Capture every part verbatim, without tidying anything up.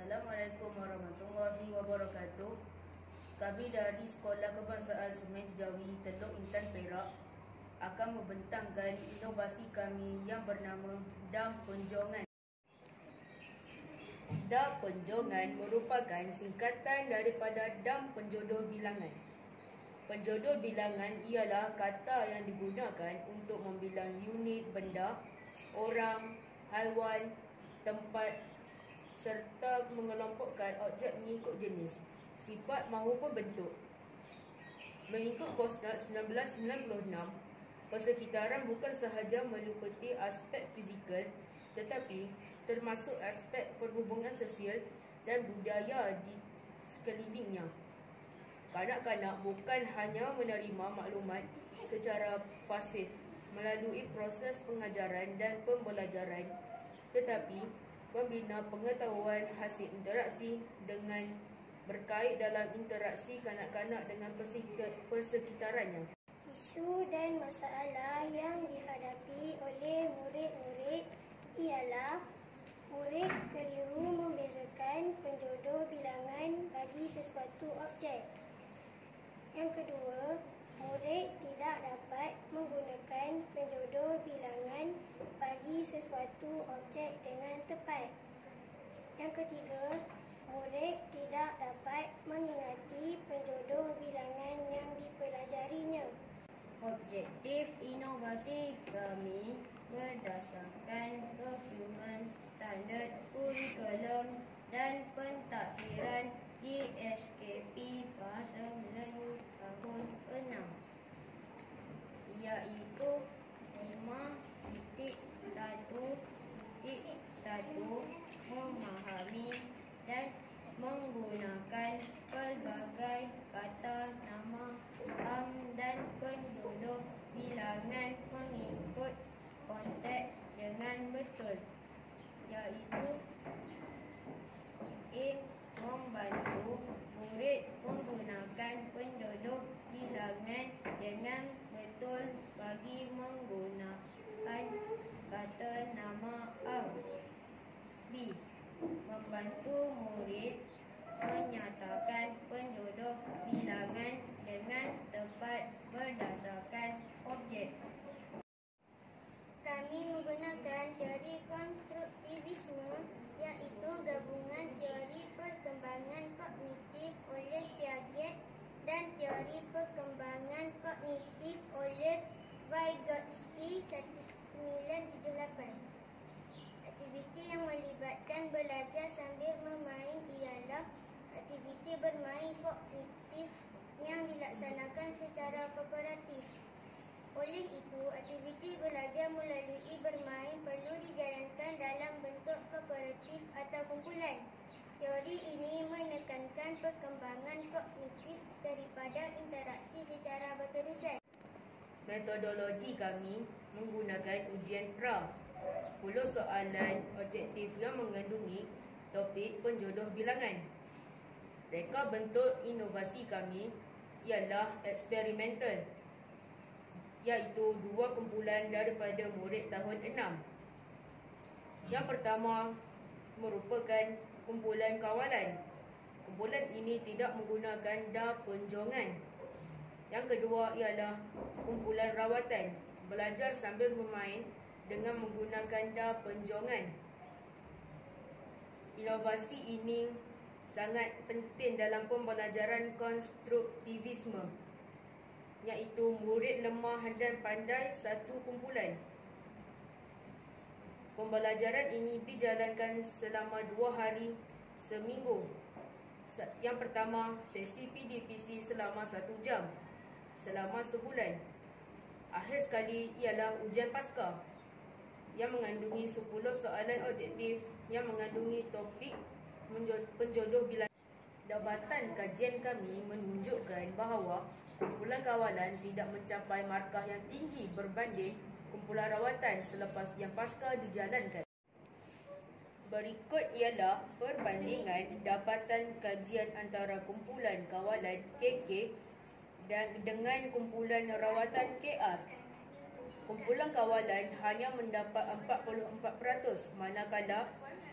Assalamualaikum warahmatullahi wabarakatuh. Kami dari Sekolah Kebangsaan Sungai Jejawi, Teluk Intan, Perak akan membentangkan inovasi kami yang bernama Dam Penjongan. Dam Penjongan merupakan singkatan daripada Dam Penjodoh Bilangan. Penjodoh bilangan ialah kata yang digunakan untuk membilang unit benda, orang, haiwan, tempat serta mengelompokkan objek mengikut jenis, sifat maupun bentuk. Mengikut Kosnat seribu sembilan ratus sembilan puluh enam, persekitaran bukan sahaja meliputi aspek fizikal tetapi termasuk aspek perhubungan sosial dan budaya di sekelilingnya. Kanak-kanak bukan hanya menerima maklumat secara pasif melalui proses pengajaran dan pembelajaran, tetapi membina pengetahuan hasil interaksi dengan berkait dalam interaksi kanak-kanak dengan persekitarannya. Isu dan masalah yang dihadapi oleh murid-murid ialah murid keliru membezakan penjodoh bilangan bagi sesuatu objek. Yang kedua, murid tidak dapat menggunakan penjodoh bilangan bagi sesuatu objek dengan tepat. Yang ketiga, murid tidak dapat mengingati penjodoh bilangan yang dipelajarinya. Objektif inovasi kami berdasarkan dokumen standard kurikulum dan pentadbiran di S K P Bahasa Melayu tahun enam, iaitu lima titik satu titik satu memahami dan menggunakan pelbagai kata nama am dan penjodoh bilangan mengikut konteks dengan betul, iaitu A. Membantu murid menggunakan penjodoh bilangan dengan betul bagi menggunakan kata nama am. B. Membantu murid menyatakan penjodoh bilangan dengan tepat berdasarkan objek. Kami menggunakan teori konstruktivisme, iaitu gabungan teori perkembangan kognitif oleh Piaget dan teori perkembangan kognitif oleh Vygotsky seribu sembilan ratus tujuh puluh lapan. Aktiviti yang melibatkan belajar sambil bermain ialah aktiviti bermain kognitif yang dilaksanakan secara kooperatif. Oleh itu, aktiviti belajar melalui bermain perlu dijalankan dalam bentuk kooperatif atau kumpulan. Teori ini menekankan perkembangan kognitif daripada interaksi secara berterusan. Metodologi kami menggunakan ujian pra, sepuluh soalan objektif yang mengandungi topik penjodoh bilangan. Reka bentuk inovasi kami ialah eksperimental, iaitu dua kumpulan daripada murid tahun enam. Yang pertama merupakan kumpulan kawalan. Kumpulan ini tidak menggunakan dam penjongan. Yang kedua ialah kumpulan rawatan, belajar sambil bermain dengan menggunakan dam penjongan. Inovasi ini sangat penting dalam pembelajaran konstruktivisme, iaitu murid lemah dan pandai satu kumpulan. Pembelajaran ini dijalankan selama dua hari seminggu. Yang pertama, sesi P D P C selama satu jam selama sebulan. Akhir sekali ialah ujian pasca yang mengandungi sepuluh soalan objektif yang mengandungi topik penjodoh bilangan. Jabatan kajian kami menunjukkan bahawa kumpulan kawalan tidak mencapai markah yang tinggi berbanding kumpulan rawatan selepas yang pasca dijalankan. Berikut ialah perbandingan dapatan kajian antara kumpulan kawalan K K dan dengan kumpulan rawatan K R. Kumpulan kawalan hanya mendapat empat puluh empat peratus, manakala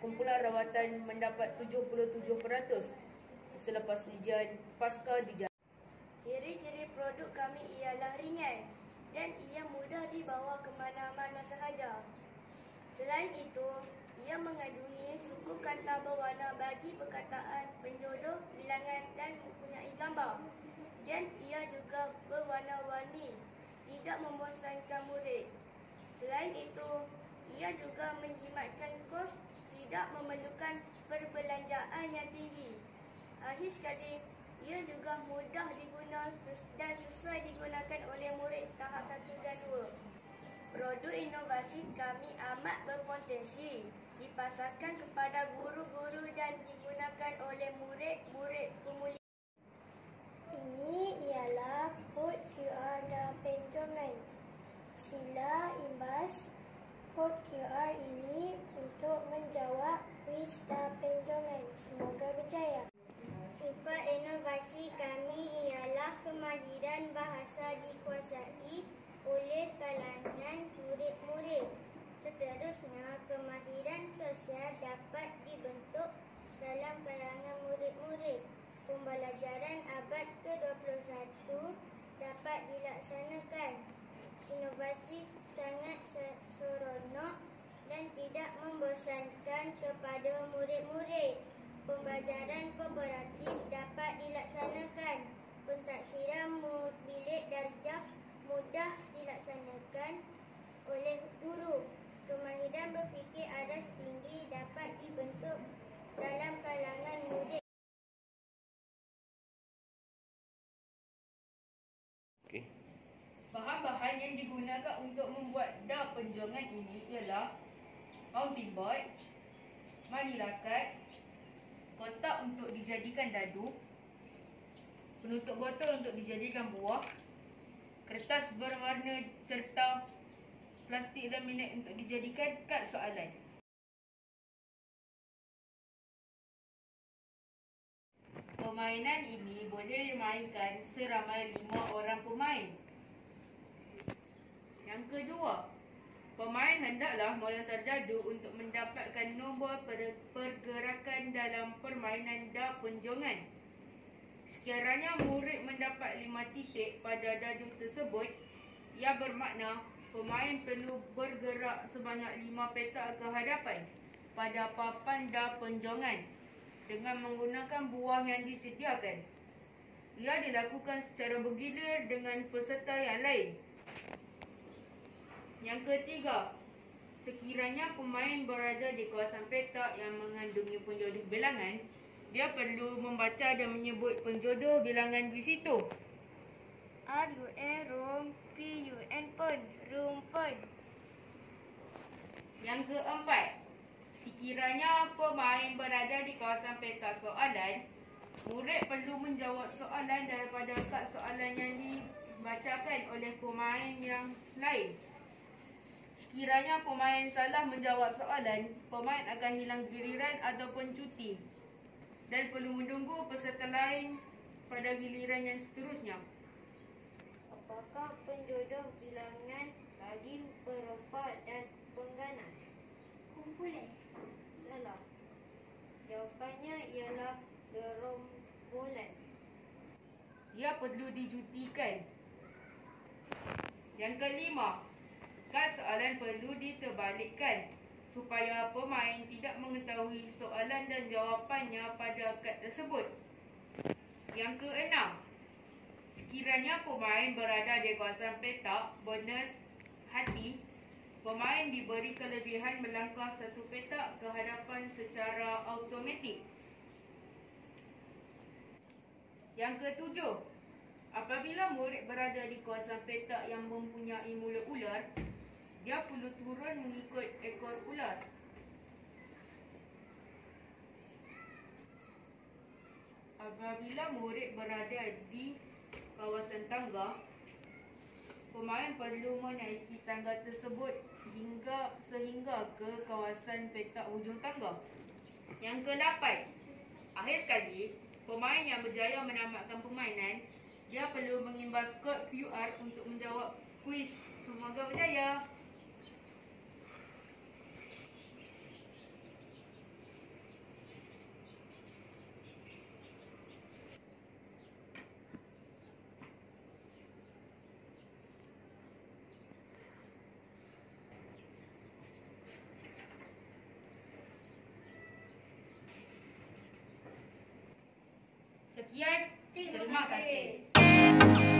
kumpulan rawatan mendapat tujuh puluh tujuh peratus selepas ujian pasca dijalankan. Ciri-ciri produk kami ialah ringan dan ia mudah dibawa ke mana-mana sahaja. Selain itu, ia mengandungi suku kata berwarna bagi perkataan, penjodoh, bilangan dan mempunyai gambar. Dan ia juga berwarna-warni, tidak membosankan murid. Selain itu, ia juga menjimatkan kos, tidak memerlukan perbelanjaan yang tinggi. Akhir sekali, ia juga mudah diguna dan sesuai digunakan oleh murid tahap satu dan dua. Produk inovasi kami amat berpotensi dipasarkan kepada guru-guru dan digunakan oleh murid-murid pemula. Ini ialah kod Q R dan penjolan. Sila imbas kod Q R ini untuk menjawab kuis dan penjolan. Semoga berjaya. Sifat inovasi kami ialah kemahiran bahasa dikuasai oleh kalangan murid-murid. Seterusnya, kemahiran sosial dapat dibentuk dalam kalangan murid-murid. Pembelajaran abad ke dua puluh satu dapat dilaksanakan. Inovasi sangat seronok dan tidak membosankan kepada murid-murid. Pembelajaran kooperatif dapat dilaksanakan. Pentaksiran bilik darjah mudah dilaksanakan oleh guru. Kemahiran berfikir aras tinggi dapat dibentuk dalam kalangan murid. Okay. Bahan-bahan yang digunakan untuk membuat dap penjongan ini ialah mounting board, manila card, kotak untuk dijadikan dadu, penutup botol untuk dijadikan buah, kertas berwarna serta plastik laminat untuk dijadikan kad soalan. Permainan ini boleh dimainkan seramai lima orang pemain. Yang kedua, pemain hendaklah melontar dadu untuk mendapatkan nombor pergerakan dalam permainan dap penjongan. Sekiranya murid mendapat lima titik pada dadu tersebut, ia bermakna pemain perlu bergerak sebanyak lima petak ke hadapan pada papan dap penjongan dengan menggunakan buah yang disediakan. Ia dilakukan secara bergilir dengan peserta yang lain. Yang ketiga, sekiranya pemain berada di kawasan petak yang mengandungi penjodoh bilangan, dia perlu membaca dan menyebut penjodoh bilangan di situ. R U N room, P U N pun, rumpun. Yang keempat, sekiranya pemain berada di kawasan petak soalan, murid perlu menjawab soalan daripada kad soalan yang dibacakan oleh pemain yang lain. Sekiranya pemain salah menjawab soalan, pemain akan hilang giliran ataupun cuti dan perlu menunggu peserta lain pada giliran yang seterusnya. Apakah penjodoh bilangan bagi perempat dan pengganas? Kumpulan. Salah. Jawapannya ialah gerombolan. Ia perlu dijutikan. Yang kelima, kad soalan perlu diterbalikkan supaya pemain tidak mengetahui soalan dan jawapannya pada kad tersebut. Yang keenam, sekiranya pemain berada di kawasan petak bonus hati, pemain diberi kelebihan melangkah satu petak ke hadapan secara automatik. Yang ketujuh, apabila murid berada di kawasan petak yang mempunyai mulut ular, dia perlu turun mengikut ekor ular. Apabila murid berada di kawasan tangga, pemain perlu menaiki tangga tersebut hingga sehingga ke kawasan petak hujung tangga. Yang kelapan, akhir sekali, pemain yang berjaya menamatkan permainan, dia perlu mengimbas kod Q R untuk menjawab kuis. Semoga berjaya. Sekian, terima kasih.